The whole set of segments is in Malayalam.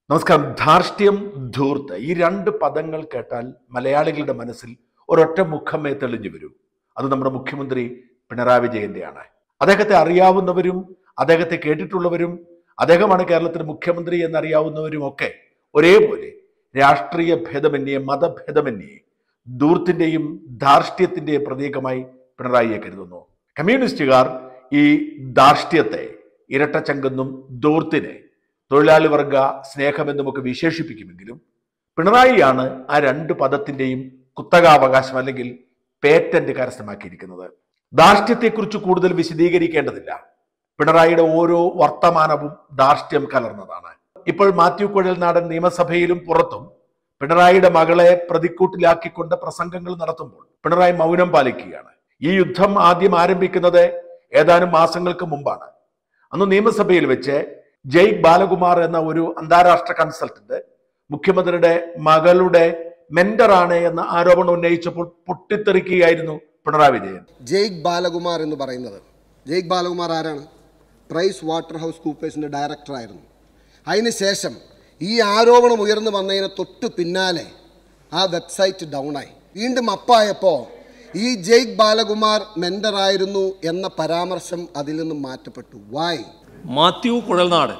നമസ്കാരം. ധാർഷ്ട്യം, ധൂർത്ത്, ഈ രണ്ട് പദങ്ങൾ കേട്ടാൽ മലയാളികളുടെ മനസ്സിൽ ഒരൊറ്റ മുഖമേ തെളിഞ്ഞു വരൂ. അത് നമ്മുടെ മുഖ്യമന്ത്രി പിണറായി വിജയന്റെയാണ്. അദ്ദേഹത്തെ അറിയാവുന്നവരും അദ്ദേഹത്തെ കേട്ടിട്ടുള്ളവരും അദ്ദേഹമാണ് കേരളത്തിന്റെ മുഖ്യമന്ത്രി എന്നറിയാവുന്നവരും ഒക്കെ ഒരേപോലെ രാഷ്ട്രീയ ഭേദമന്യേ മതഭേദമന്യേ ധൂർത്തിന്റെയും ധാർഷ്ട്യത്തിന്റെയും പ്രതീകമായി പിണറായിയെ കരുതുന്നു. കമ്മ്യൂണിസ്റ്റുകാർ ഈ ധാർഷ്ട്യത്തെ ഇരട്ടച്ചങ്കെന്നും ധൂർത്തിനെ തൊഴിലാളി വർഗ സ്നേഹമെന്നുമൊക്കെ വിശേഷിപ്പിക്കുമെങ്കിലും പിണറായിയാണ് ആ രണ്ട് പദത്തിന്റെയും കുത്തകാവകാശം അല്ലെങ്കിൽ പേറ്റന്റ് കരസ്ഥമാക്കിയിരിക്കുന്നത്. ധാർഷ്ട്യത്തെക്കുറിച്ച് കൂടുതൽ വിശദീകരിക്കേണ്ടതില്ല. പിണറായിയുടെ ഓരോ വർത്തമാനവും ധാർഷ്ട്യം കലർന്നതാണ്. ഇപ്പോൾ മാത്യു കുഴൽനാടൻ നിയമസഭയിലും പുറത്തും പിണറായിയുടെ മകളെ പ്രതിക്കൂട്ടിലാക്കിക്കൊണ്ട് പ്രസംഗങ്ങൾ നടത്തുമ്പോൾ പിണറായി മൗനം പാലിക്കുകയാണ്. ഈ യുദ്ധം ആദ്യം ആരംഭിക്കുന്നത് ഏതാനും മാസങ്ങൾക്ക് മുമ്പാണ്. അന്ന് നിയമസഭയിൽ വെച്ച് ജയ് ബാലകുമാർ എന്ന ഒരു അന്താരാഷ്ട്ര കൺസൾട്ടന്റ് മുഖ്യമന്ത്രിയുടെ മകളുടെ മെന്ററാണ് എന്ന ആരോപണം ഉന്നയിച്ചപ്പോൾ പൊട്ടിത്തെറിക്കുകയായിരുന്നു പിണറായി വിജയൻ. ജയ് ബാലകുമാർ എന്ന് പറയുന്നത്, ജയ് ബാലകുമാർ ആരാണ്? പ്രൈസ് വാട്ടർ ഹൗസ് കൂപ്പേഴ്സിന്റെ ഡയറക്ടറായിരുന്നു. അതിനുശേഷം ഈ ആരോപണം ഉയർന്നു വന്നതിന് തൊട്ട് പിന്നാലെ ആ വെബ്സൈറ്റ് ഡൗണായി. വീണ്ടും അപ്പായപ്പോൾ ഈ ജയ് ബാലകുമാർ മെന്ററായിരുന്നു എന്ന പരാമർശം അതിൽ നിന്നും മാറ്റപ്പെട്ടു. വായ്? മാത്യു കുഴൽനാടൻ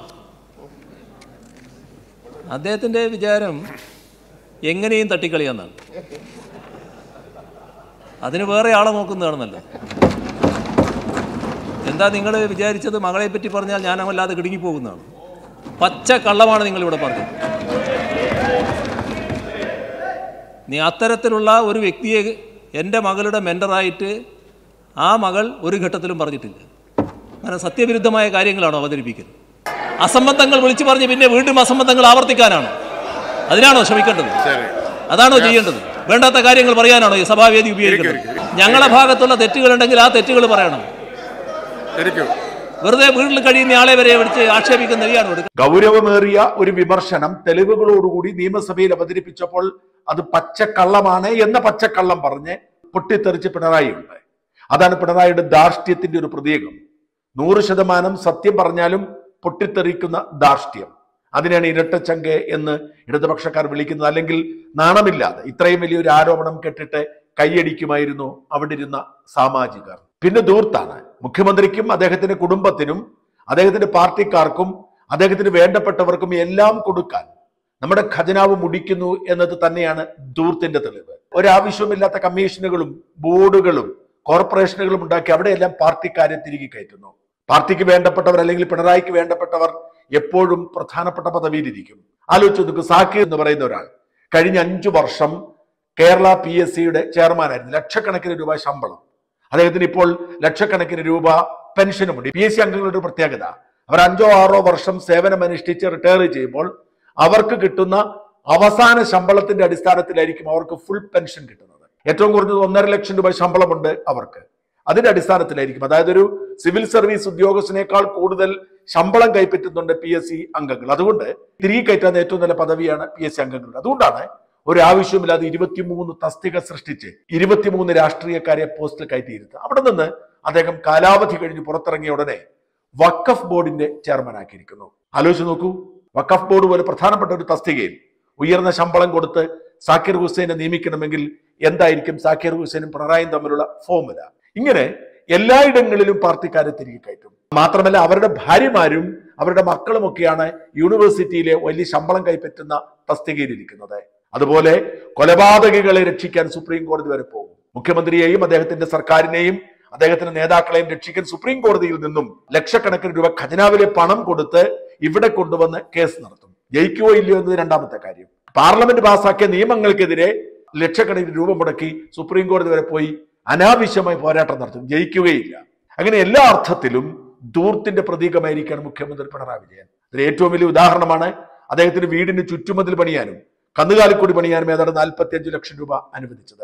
അദ്ദേഹത്തിൻ്റെ വിചാരം എങ്ങനെയും തട്ടിക്കളിയാന്നാണ്. അതിന് വേറെ ആളെ നോക്കുന്നതാണെന്നല്ലോ. എന്താ നിങ്ങൾ വിചാരിച്ചത്? മകളെ പറ്റി പറഞ്ഞാൽ ഞാൻ വല്ലാതെ കിടുങ്ങിപ്പോകുന്നതാണ്. പച്ച കള്ളമാണ് നിങ്ങളിവിടെ പറഞ്ഞത്. നീ അത്തരത്തിലുള്ള ഒരു വ്യക്തിയെ എൻ്റെ മകളുടെ മെൻ്ററായിട്ട് ആ മകൾ ഒരു ഘട്ടത്തിലും പറഞ്ഞിട്ടില്ല. അങ്ങനെ സത്യവിരുദ്ധമായ കാര്യങ്ങളാണോ അവതരിപ്പിക്കുന്നത്? അസംബന്ധങ്ങൾ വിളിച്ചു പറഞ്ഞ് പിന്നെ വീണ്ടും അസംബന്ധങ്ങൾ ആവർത്തിക്കാനാണോ? അതിനാണോ ശ്രമിക്കേണ്ടത്? അതാണോ ചെയ്യേണ്ടത്? വേണ്ടാത്ത കാര്യങ്ങൾ പറയാനാണോ ഈ സഭാവേദി ഉപയോഗിക്കുന്നത്? ഞങ്ങളുടെ ഭാഗത്തുള്ള തെറ്റുകളുണ്ടെങ്കിൽ ആ തെറ്റുകൾ പറയണം. വെറുതെ വീട്ടിൽ കഴിയുന്ന ആളെ വരെ വിളിച്ച് ആക്ഷേപിക്കുന്ന വഴിയാണ്. ഗൗരവമേറിയ ഒരു വിമർശനം തെളിവുകളോടുകൂടി നിയമസഭയിൽ അവതരിപ്പിച്ചപ്പോൾ അത് പച്ചക്കള്ളമാണ് എന്ന പച്ചക്കള്ളം പറഞ്ഞ് പൊട്ടിത്തെറിച്ച് പിണറായി ഉണ്ട്. അതാണ് പിണറായിയുടെ ധാർഷ്ട്യത്തിന്റെ ഒരു പ്രതീകം. 100% സത്യം പറഞ്ഞാലും പൊട്ടിത്തെറിക്കുന്ന ധാർഷ്ട്യം, അതിനാണ് ഇരട്ടച്ചങ്ക് എന്ന് ഇടതുപക്ഷക്കാർ വിളിക്കുന്നത്. അല്ലെങ്കിൽ നാണമില്ലാതെ ഇത്രയും വലിയൊരു ആരോപണം കേട്ടിട്ട് കൈയടിക്കുമായിരുന്നു അവിടെ ഇരുന്ന സാമാജികർ. പിന്നെ ധൂർത്താണ്. മുഖ്യമന്ത്രിക്കും അദ്ദേഹത്തിന്റെ കുടുംബത്തിനും അദ്ദേഹത്തിന്റെ പാർട്ടിക്കാർക്കും അദ്ദേഹത്തിന് വേണ്ടപ്പെട്ടവർക്കും എല്ലാം കൊടുക്കാൻ നമ്മുടെ ഖജനാവ് മുടിക്കുന്നു എന്നത് തന്നെയാണ് ധൂർത്തിന്റെ തെളിവ്. ഒരാവശ്യവുമില്ലാത്ത കമ്മീഷനുകളും ബോർഡുകളും കോർപ്പറേഷനുകളും ഉണ്ടാക്കി അവിടെയെല്ലാം പാർട്ടിക്കാരെ തിരികെ കയറ്റുന്നു. പാർട്ടിക്ക് വേണ്ടപ്പെട്ടവർ അല്ലെങ്കിൽ പിണറായിക്ക് വേണ്ടപ്പെട്ടവർ എപ്പോഴും പ്രധാനപ്പെട്ട പദവിയിലിരിക്കും. ആലോചിച്ച് നോക്കൂ. സാക്കിർ എന്ന് പറയുന്ന ഒരാൾ കഴിഞ്ഞ 5 വർഷം കേരള PSCയുടെ ചെയർമാനായിരുന്നു. ലക്ഷക്കണക്കിന് രൂപ ശമ്പളം. അദ്ദേഹത്തിന് ഇപ്പോൾ ലക്ഷക്കണക്കിന് രൂപ പെൻഷനുമുണ്ട്. PSC അംഗങ്ങളുടെ ഒരു പ്രത്യേകത, അവർ 5-6 വർഷം സേവനമനുഷ്ഠിച്ച് റിട്ടയർ ചെയ്യുമ്പോൾ അവർക്ക് കിട്ടുന്ന അവസാന ശമ്പളത്തിന്റെ അടിസ്ഥാനത്തിലായിരിക്കും അവർക്ക് ഫുൾ പെൻഷൻ കിട്ടുന്നത്. ഏറ്റവും കുറഞ്ഞത് 1.5 ലക്ഷം രൂപ ശമ്പളമുണ്ട് അവർക്ക്. അതിന്റെ അടിസ്ഥാനത്തിലായിരിക്കും. അതായത് ഒരു സിവിൽ സർവീസ് ഉദ്യോഗസ്ഥനേക്കാൾ കൂടുതൽ ശമ്പളം കൈപ്പറ്റുന്നുണ്ട് PSC അംഗങ്ങൾ. അതുകൊണ്ട് തിരികെ കയറ്റാൻ ഏറ്റവും നല്ല പദവിയാണ് PSC അംഗങ്ങളുടെ. അതുകൊണ്ടാണ് ഒരു ആവശ്യമില്ലാതെ 23 തസ്തിക സൃഷ്ടിച്ച് 23 രാഷ്ട്രീയക്കാരെ പോസ്റ്റിൽ കയറ്റിയിരുന്നത്. അവിടെ നിന്ന് അദ്ദേഹം കാലാവധി കഴിഞ്ഞ് പുറത്തിറങ്ങിയ ഉടനെ വഖഫ് ബോർഡിന്റെ ചെയർമാൻ ആക്കിയിരിക്കുന്നു. ആലോചിച്ച് നോക്കൂ. വഖഫ് ബോർഡ് പോലെ പ്രധാനപ്പെട്ട ഒരു തസ്തികയിൽ ഉയർന്ന ശമ്പളം കൊടുത്ത് സാക്കിർ ഹുസൈനെ നിയമിക്കണമെങ്കിൽ എന്തായിരിക്കും സാക്കിർ ഹുസൈനും പിണറായിയും തമ്മിലുള്ള ഫോർമുല? ഇങ്ങനെ എല്ലായിടങ്ങളിലും പാർട്ടിക്കാരെ തിരികെ കയറ്റും. മാത്രമല്ല അവരുടെ ഭാര്യമാരും അവരുടെ മക്കളുമൊക്കെയാണ് യൂണിവേഴ്സിറ്റിയിലെ വലിയ ശമ്പളം കൈപ്പറ്റുന്ന തസ്തികയിലിരിക്കുന്നത്. അതുപോലെ കൊലപാതകികളെ രക്ഷിക്കാൻ സുപ്രീം കോടതി വരെ പോകും. മുഖ്യമന്ത്രിയെയും അദ്ദേഹത്തിന്റെ സർക്കാരിനെയും അദ്ദേഹത്തിന്റെ നേതാക്കളെയും രക്ഷിക്കാൻ സുപ്രീം കോടതിയിൽ നിന്നും ലക്ഷക്കണക്കിന് രൂപ ഖജനാവിലെ പണം കൊടുത്ത് ഇവിടെ കൊണ്ടുവന്ന് കേസ് നടത്തും. ജയിക്കുവോ ഇല്ലയോ എന്നത് രണ്ടാമത്തെ കാര്യം. പാർലമെന്റ് പാസാക്കിയ നിയമങ്ങൾക്കെതിരെ ലക്ഷക്കണക്കിന് രൂപ മുടക്കി സുപ്രീം കോടതി വരെ പോയി അനാവശ്യമായി പോരാട്ടം നടത്തും. ജയിക്കുകയില്ല. അങ്ങനെ എല്ലാ അർത്ഥത്തിലും ധൂർത്തിന്റെ പ്രതീകമായിരിക്കാണ് മുഖ്യമന്ത്രി പിണറായി വിജയൻ. അതിന് ഏറ്റവും വലിയ ഉദാഹരണമാണ് അദ്ദേഹത്തിന് വീടിന് ചുറ്റുമതിൽ പണിയാനും കന്നുകാലിക്കൂടി പണിയാനും ഏതാണ്ട് 45 ലക്ഷം രൂപ അനുവദിച്ചത്.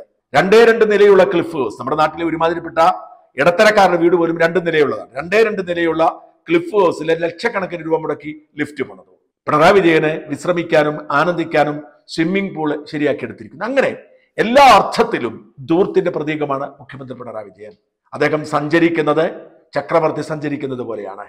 2 നിലയുള്ള ക്ലിഫ് ഹൗസ്. നമ്മുടെ നാട്ടിലെ ഒരുമാതിരിപ്പെട്ട ഇടത്തരക്കാരുടെ വീട് പോലും 2 നിലയുള്ളതാണ്. 2 നിലയുള്ള ക്ലിഫ് ഹൗസിലെ ലക്ഷക്കണക്കിന് രൂപ മുടക്കി ലിഫ്റ്റ് പണിതു. പിണറായി വിജയന് വിശ്രമിക്കാനും ആനന്ദിക്കാനും സ്വിമ്മിംഗ് പൂള് ശരിയാക്കിയെടുത്തിരിക്കുന്നു. അങ്ങനെ എല്ലാ അർത്ഥത്തിലും ധൂർത്തിന്റെ പ്രതീകമാണ് മുഖ്യമന്ത്രി പിണറായി വിജയൻ. അദ്ദേഹം സഞ്ചരിക്കുന്നത് ചക്രവർത്തി സഞ്ചരിക്കുന്നത് പോലെയാണ്.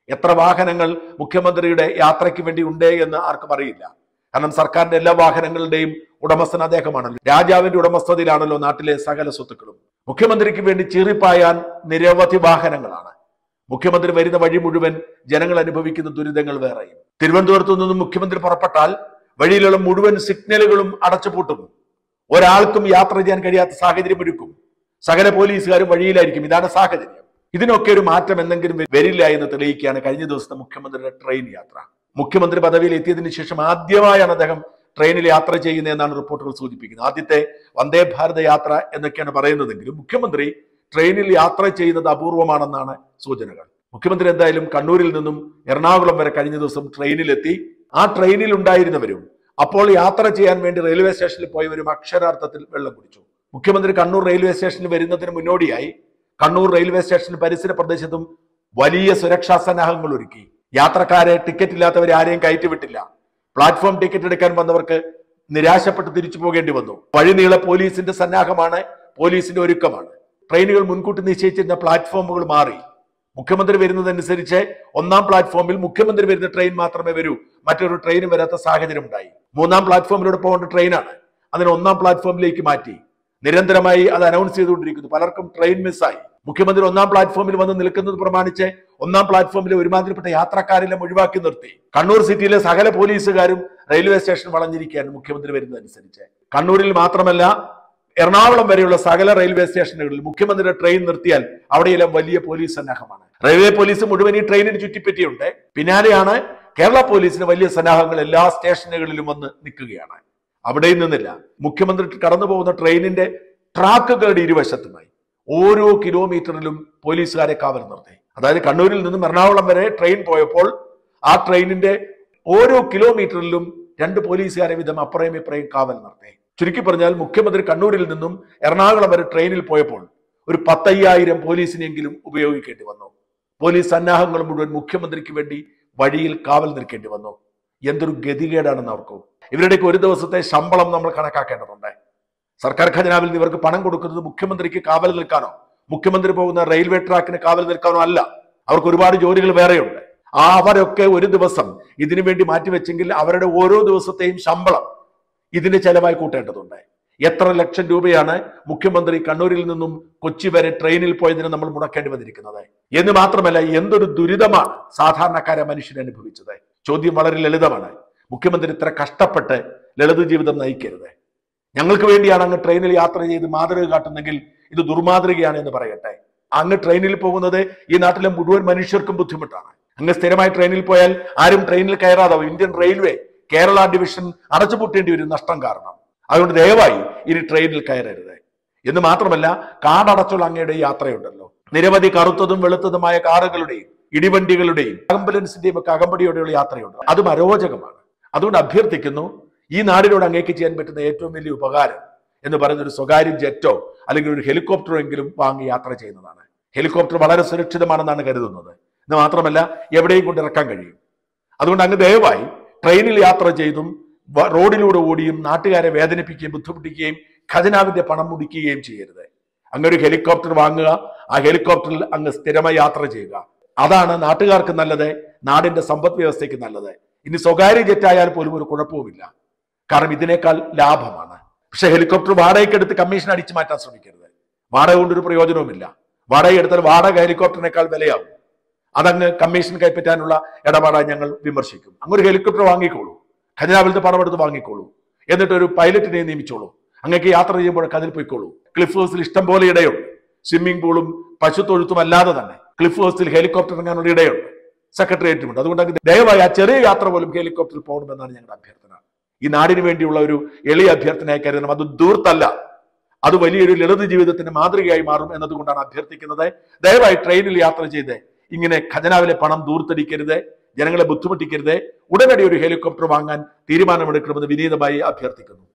എത്ര വാഹനങ്ങൾ മുഖ്യമന്ത്രിയുടെ യാത്രയ്ക്ക് വേണ്ടി ഉണ്ട് എന്ന് ആർക്കും അറിയില്ല. കാരണം സർക്കാരിന്റെ എല്ലാ വാഹനങ്ങളുടെയും ഉടമസ്ഥൻ അദ്ദേഹമാണല്ലോ. രാജാവിന്റെ ഉടമസ്ഥതയിലാണല്ലോ നാട്ടിലെ സകല സ്വത്തുക്കളും. മുഖ്യമന്ത്രിക്ക് വേണ്ടി ചീറിപ്പായാൻ നിരവധി വാഹനങ്ങളാണ്. മുഖ്യമന്ത്രി വരുന്ന വഴി മുഴുവൻ ജനങ്ങൾ അനുഭവിക്കുന്ന ദുരിതങ്ങൾ വേറെയും. തിരുവനന്തപുരത്തു നിന്നും മുഖ്യമന്ത്രി പുറപ്പെട്ടാൽ വഴിയിലുള്ള മുഴുവൻ സിഗ്നലുകളും അടച്ചുപൂട്ടും. ഒരാൾക്കും യാത്ര ചെയ്യാൻ കഴിയാത്ത സാഹചര്യം ഒരുക്കും. സകല പോലീസുകാരും വഴിയിലായിരിക്കും. ഇതാണ് സാഹചര്യം. ഇതിനൊക്കെ ഒരു മാറ്റം എന്തെങ്കിലും വരില്ല എന്ന് തെളിയിക്കുകയാണ് കഴിഞ്ഞ ദിവസത്തെ മുഖ്യമന്ത്രിയുടെ ട്രെയിൻ യാത്ര. മുഖ്യമന്ത്രി പദവിയിൽ എത്തിയതിനു ശേഷം ആദ്യമായാണ് അദ്ദേഹം ട്രെയിനിൽ യാത്ര ചെയ്യുന്നതെന്നാണ് റിപ്പോർട്ടുകൾ സൂചിപ്പിക്കുന്നത്. ആദ്യത്തെ വന്ദേ ഭാരത യാത്ര എന്നൊക്കെയാണ് പറയുന്നതെങ്കിലും മുഖ്യമന്ത്രി ട്രെയിനിൽ യാത്ര ചെയ്യുന്നത് അപൂർവമാണെന്നാണ് സൂചനകൾ. മുഖ്യമന്ത്രി എന്തായാലും കണ്ണൂരിൽ നിന്നും എറണാകുളം വരെ കഴിഞ്ഞ ദിവസം ട്രെയിനിലെത്തി. ആ ട്രെയിനിൽ ഉണ്ടായിരുന്നവരും അപ്പോൾ യാത്ര ചെയ്യാൻ വേണ്ടി റെയിൽവേ സ്റ്റേഷനിൽ പോയവരും അക്ഷരാർത്ഥത്തിൽ വെള്ളം കുടിച്ചു. മുഖ്യമന്ത്രി കണ്ണൂർ റെയിൽവേ സ്റ്റേഷനിൽ വരുന്നതിന് മുന്നോടിയായി കണ്ണൂർ റെയിൽവേ സ്റ്റേഷന് പരിസര പ്രദേശത്തും വലിയ സുരക്ഷാ സന്നാഹങ്ങൾ ഒരുക്കി. യാത്രക്കാരെ, ടിക്കറ്റ് ഇല്ലാത്തവരെ ആരെയും കയറ്റിവിട്ടില്ല. പ്ലാറ്റ്ഫോം ടിക്കറ്റ് എടുക്കാൻ വന്നവർക്ക് നിരാശപ്പെട്ട് തിരിച്ചു പോകേണ്ടി വന്നു. വഴിനീള പോലീസിന്റെ സന്നാഹമാണ്, പോലീസിന്റെ ഒരുക്കമാണ്. ട്രെയിനുകൾ മുൻകൂട്ടി നിശ്ചയിച്ചിരുന്ന പ്ലാറ്റ്ഫോമുകൾ മാറി. മുഖ്യമന്ത്രി വരുന്നതനുസരിച്ച് ഒന്നാം പ്ലാറ്റ്ഫോമിൽ മുഖ്യമന്ത്രി വരുന്ന ട്രെയിൻ മാത്രമേ വരൂ, മറ്റൊരു ട്രെയിനും വരാത്ത സാഹചര്യം ഉണ്ടായി. മൂന്നാം പ്ലാറ്റ്ഫോമിലൂടെ പോകേണ്ട ട്രെയിനാണ്, അതിന് ഒന്നാം പ്ലാറ്റ്ഫോമിലേക്ക് മാറ്റി. നിരന്തരമായി അത് അനൗൺസ് ചെയ്തുകൊണ്ടിരിക്കുന്നു. പലർക്കും ട്രെയിൻ മിസ്സായി. മുഖ്യമന്ത്രി ഒന്നാം പ്ലാറ്റ്ഫോമിൽ വന്ന് നിൽക്കുന്നത് പ്രമാണിച്ച് ഒന്നാം പ്ലാറ്റ്ഫോമിലെ ഒരുമാതിരിപ്പെട്ട യാത്രക്കാരെല്ലാം ഒഴിവാക്കി നിർത്തി. കണ്ണൂർ സിറ്റിയിലെ സകല പോലീസുകാരും റെയിൽവേ സ്റ്റേഷൻ വളഞ്ഞിരിക്കുകയാണ് മുഖ്യമന്ത്രി വരുന്നതനുസരിച്ച്. കണ്ണൂരിൽ മാത്രമല്ല എറണാകുളം വരെയുള്ള സകല റെയിൽവേ സ്റ്റേഷനുകളിൽ മുഖ്യമന്ത്രിയുടെ ട്രെയിൻ നിർത്തിയാൽ അവിടെയെല്ലാം വലിയ പോലീസ് സന്നാഹമാണ്. റെയിൽവേ പോലീസ് മുഴുവൻ ഈ ട്രെയിനിന് ചുറ്റിപ്പറ്റിയുണ്ട്. പിന്നാലെയാണ് കേരള പോലീസിന് വലിയ സന്നാഹങ്ങൾ എല്ലാ സ്റ്റേഷനുകളിലും വന്ന് നിൽക്കുകയാണ്. അവിടെയും നിന്നില്ല. മുഖ്യമന്ത്രി കടന്നു പോകുന്ന ട്രെയിനിന്റെ ട്രാക്കുകളുടെ ഇരുവശത്തുമായി ഓരോ കിലോമീറ്ററിലും പോലീസുകാരെ കാവൽ നിർത്തി. അതായത് കണ്ണൂരിൽ നിന്നും എറണാകുളം വരെ ട്രെയിൻ പോയപ്പോൾ ആ ട്രെയിനിന്റെ ഓരോ കിലോമീറ്ററിലും 2 പോലീസുകാരെ വീതം അപ്പുറയും ഇപ്പുറയും കാവൽ നിർത്തി. ചുരുക്കി പറഞ്ഞാൽ മുഖ്യമന്ത്രി കണ്ണൂരിൽ നിന്നും എറണാകുളം വരെ ട്രെയിനിൽ പോയപ്പോൾ ഒരു 10,000 പോലീസിനെങ്കിലും ഉപയോഗിക്കേണ്ടി വന്നു. പോലീസ് സന്നാഹങ്ങൾ മുഴുവൻ മുഖ്യമന്ത്രിക്ക് വേണ്ടി വഴിയിൽ കാവൽ നിൽക്കേണ്ടി വന്നു. എന്തൊരു ഗതികേടാണെന്ന് ഓർക്കൂ. ഇവരുടെയൊക്കെ ഒരു ദിവസത്തെ ശമ്പളം നമ്മൾ കണക്കാക്കേണ്ടതുണ്ട്. സർക്കാർ ഖജനാവിൽ നിന്ന് ഇവർക്ക് പണം കൊടുക്കുന്നത് മുഖ്യമന്ത്രിക്ക് കാവൽ നിൽക്കാനോ, മുഖ്യമന്ത്രി പോകുന്ന റെയിൽവേ ട്രാക്കിന് കാവൽ നിൽക്കാനോ അല്ല. അവർക്ക് ഒരുപാട് ജോലികൾ വേറെയുണ്ട്. അവരൊക്കെ ഒരു ദിവസം ഇതിനു വേണ്ടി മാറ്റിവെച്ചെങ്കിൽ അവരുടെ ഓരോ ദിവസത്തെയും ശമ്പളം ഇതിന് ചെലവായി കൂട്ടേണ്ടതുണ്ട്. എത്ര ലക്ഷം രൂപയാണ് മുഖ്യമന്ത്രി കണ്ണൂരിൽ നിന്നും കൊച്ചി വരെ ട്രെയിനിൽ പോയതിന് നമ്മൾ മുടക്കേണ്ടി വന്നിരിക്കുന്നത് എന്ന് മാത്രമല്ല, എന്തൊരു ദുരിതമാണ് സാധാരണക്കാരെ മനുഷ്യൻ അനുഭവിച്ചത്. ചോദ്യം വളരെ ലളിതമാണ്. മുഖ്യമന്ത്രി ഇത്ര കഷ്ടപ്പെട്ട് ലളിത ജീവിതം നയിക്കരുത്. ഞങ്ങൾക്ക് വേണ്ടിയാണ് അങ്ങ് ട്രെയിനിൽ യാത്ര ചെയ്ത് മാതൃക കാട്ടുന്നെങ്കിൽ ഇത് ദുർമാതൃകയാണ് എന്ന് പറയട്ടെ. അങ്ങ് ട്രെയിനിൽ പോകുന്നത് ഈ നാട്ടിലെ മുഴുവൻ മനുഷ്യർക്കും ബുദ്ധിമുട്ടാണ്. അങ്ങ് സ്ഥിരമായി ട്രെയിനിൽ പോയാൽ ആരും ട്രെയിനിൽ കയറാതാവും. ഇന്ത്യൻ റെയിൽവേ കേരള ഡിവിഷൻ അടച്ചുപൂട്ടേണ്ടി വരും നഷ്ടം കാരണം. അതുകൊണ്ട് ദയവായി ഇനി ട്രെയിനിൽ കയറരുത്. എന്ന് മാത്രമല്ല, കാടടച്ചുള്ള അങ്ങയുടെ യാത്രയുണ്ടല്ലോ, നിരവധി കറുത്തതും വെളുത്തതുമായ കാറുകളുടെയും ഇടിവണ്ടികളുടെയും ആംബുലൻസിന്റെയും ഒക്കെ അകമ്പടിയോടെയുള്ള യാത്രയുണ്ട്. അതും അരോചകമാണ്. അതുകൊണ്ട് അഭ്യർത്ഥിക്കുന്നു, ഈ നാടിനോട് അങ്ങേക്ക് ചെയ്യാൻ പറ്റുന്ന ഏറ്റവും വലിയ ഉപകാരം എന്ന് പറയുന്ന ഒരു സ്വകാര്യ ജെറ്റോ അല്ലെങ്കിൽ ഒരു ഹെലികോപ്റ്ററോ എങ്കിലും വാങ്ങി യാത്ര ചെയ്യുന്നതാണ്. ഹെലികോപ്റ്റർ വളരെ സുരക്ഷിതമാണെന്നാണ് കരുതുന്നത്. ഇത് മാത്രമല്ല, എവിടെയും കൊണ്ട് ഇറക്കാൻ കഴിയും. അതുകൊണ്ട് അങ്ങ് ദയവായി ട്രെയിനിൽ യാത്ര ചെയ്തും റോഡിലൂടെ ഓടിയും നാട്ടുകാരെ വേദനിപ്പിക്കുകയും ബുദ്ധിമുട്ടിക്കുകയും ഖജനാവിന്റെ പണം മുടിക്കുകയും ചെയ്യരുത്. അങ്ങൊരു ഹെലികോപ്റ്റർ വാങ്ങുക, ആ ഹെലികോപ്റ്ററിൽ അങ്ങ് സ്ഥിരമായി യാത്ര ചെയ്യുക. അതാണ് നാട്ടുകാർക്ക് നല്ലത്, നാടിന്റെ സമ്പദ് വ്യവസ്ഥയ്ക്ക് നല്ലത്. ഇനി സ്വകാര്യ ജെറ്റായാൽ പോലും ഒരു കുഴപ്പവുമില്ല, കാരണം ഇതിനേക്കാൾ ലാഭമാണ്. പക്ഷെ ഹെലികോപ്റ്റർ വാടകയ്ക്കെടുത്ത് കമ്മീഷൻ അടിച്ചു മാറ്റാൻ ശ്രമിക്കരുത്. വാടക കൊണ്ടൊരു പ്രയോജനവുമില്ല. വാടക എടുത്താൽ വാടക ഹെലികോപ്റ്ററിനേക്കാൾ വിലയാവും. അതങ്ങ് കമ്മീഷൻ കൈപ്പറ്റാനുള്ള ഇടപാടായി ഞങ്ങൾ വിമർശിക്കും. അങ്ങൊരു ഹെലികോപ്റ്റർ വാങ്ങിക്കോളൂ, ഖജനാവിലത്തെ പണമെടുത്ത് വാങ്ങിക്കോളൂ, എന്നിട്ടൊരു പൈലറ്റിനെ നിയമിച്ചോളൂ. അങ്ങേക്ക് യാത്ര ചെയ്യുമ്പോഴൊക്കെ അതിൽ പോയിക്കോളൂ. ക്ലിഫ് ഹൗസിൽ ഇഷ്ടം പോലെ ഇടയുണ്ട്. സ്വിമ്മിംഗ് പൂളും പശുത്തൊഴുത്തും അല്ലാതെ തന്നെ ക്ലിഫ് ഹൗസിൽ ഹെലികോപ്റ്റർ ഇറങ്ങാനുള്ള ഇടയുണ്ട്, സെക്രട്ടേറിയറ്റുമുണ്ട്. അതുകൊണ്ട് ദയവായി ആ ചെറിയ യാത്ര പോലും ഹെലികോപ്റ്ററിൽ പോകണമെന്നാണ് ഞങ്ങളുടെ അഭ്യർത്ഥന. ഈ നാടിന് വേണ്ടിയുള്ള ഒരു എളിയ അഭ്യർത്ഥനയായി കരുതണം. അത് ദൂർത്തല്ല, അത് വലിയൊരു ലളിത ജീവിതത്തിന്റെ മാതൃകയായി മാറും എന്നതുകൊണ്ടാണ് അഭ്യർത്ഥിക്കുന്നത്. ദയവായി ട്രെയിനിൽ യാത്ര ചെയ്ത് ഇങ്ങനെ ഖജനാവിലെ പണം ദൂർത്തടിക്കരുത്, ജനങ്ങളെ ബുദ്ധിമുട്ടിക്കരുത്. ഉടനടി ഒരു ഹെലികോപ്റ്റർ വാങ്ങാൻ തീരുമാനമെടുക്കണമെന്ന് വിനീതമായി അഭ്യർത്ഥിക്കുന്നു.